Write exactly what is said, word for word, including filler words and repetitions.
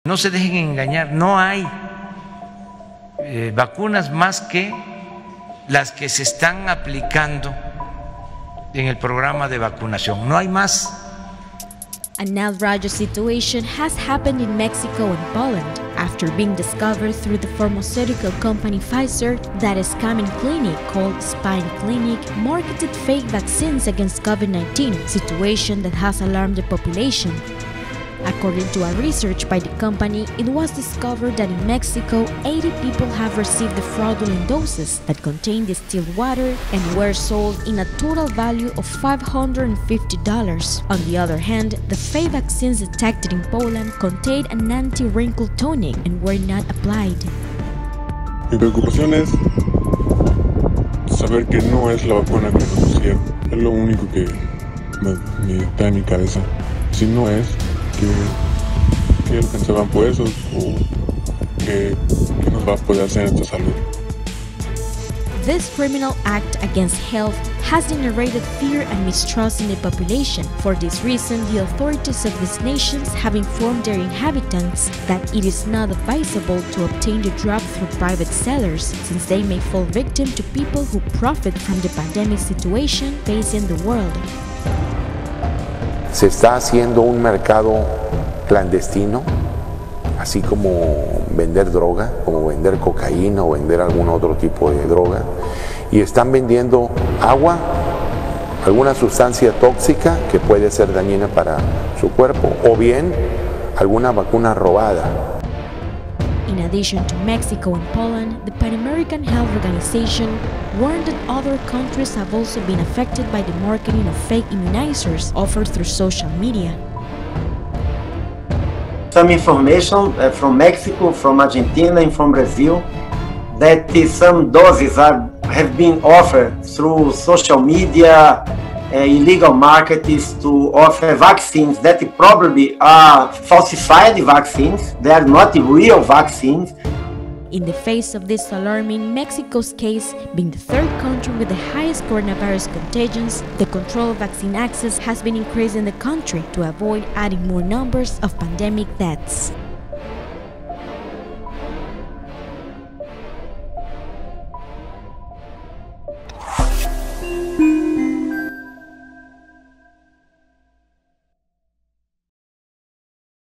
No se dejen engañar, no hay eh, vacunas más que las que se están aplicando en el programa de vacunación, no hay más. An outrageous situation has happened in Mexico and Poland after being discovered through the pharmaceutical company Pfizer that a scamming clinic called Spine Clinic marketed fake vaccines against COVID nineteen, a situation that has alarmed the population. According to a research by the company, it was discovered that in Mexico, eighty people have received the fraudulent doses that contain distilled water and were sold in a total value of five hundred fifty dollars. On the other hand, the fake vaccines detected in Poland contained an anti-wrinkle tonic and were not applied. Mi preocupación es saber que no es la vacuna que nos pusieron. Es lo único que me, me está en mi cabeza. Si no es, que, que pensaban por eso o que, que nos va a poder hacer esta salud. This criminal act against health has generated fear and mistrust in the population. For this reason, the authorities of these nations have informed their inhabitants that it is not advisable to obtain the drug through private sellers, since they may fall victim to people who profit from the pandemic situation facing the world. Se está haciendo un mercado clandestino, así como vender droga, como vender cocaína o vender algún otro tipo de droga, y están vendiendo agua, alguna sustancia tóxica que puede ser dañina para su cuerpo, o bien alguna vacuna robada. In addition to Mexico and Poland, the Pan American Health Organization warned that other countries have also been affected by the marketing of fake immunizers offered through social media. Some information uh, from Mexico, from Argentina and from Brazil that uh, some doses are, have been offered through social media, uh, illegal markets to offer vaccines that probably are falsified vaccines, they are not real vaccines. In the face of this alarming Mexico's case, being the third country with the highest coronavirus contagions, the control of vaccine access has been increased in the country to avoid adding more numbers of pandemic deaths.